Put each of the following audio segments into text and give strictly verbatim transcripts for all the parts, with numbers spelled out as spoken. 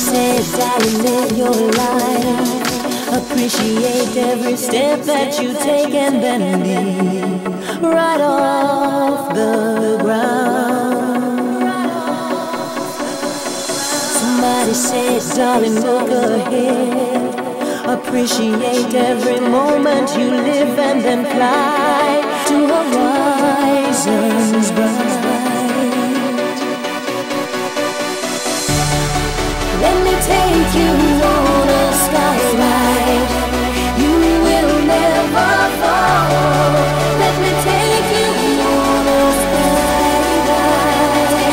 said, darling, live your life. Appreciate every step that you take and then leave right off the ground. Somebody said, darling, look ahead. Appreciate every moment you live and then fly to horizons bright. Let me take you on a skyride. You will never fall. Let me take you on a skyride.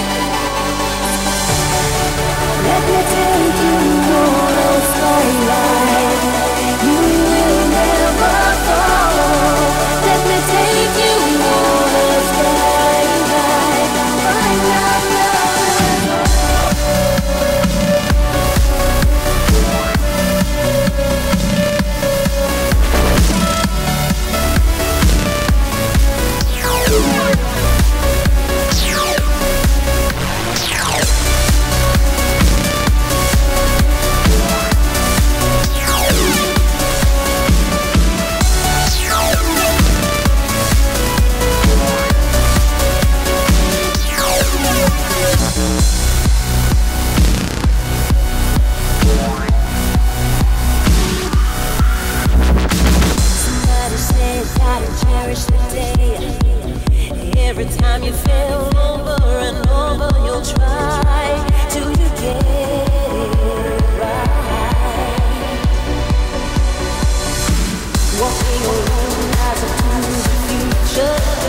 Let me take you on a skyride. You will never fall. Let me take you on a skyride. Right now, now. Every time you fail over and over, you'll try till you get it right. Walking alone as a to the future.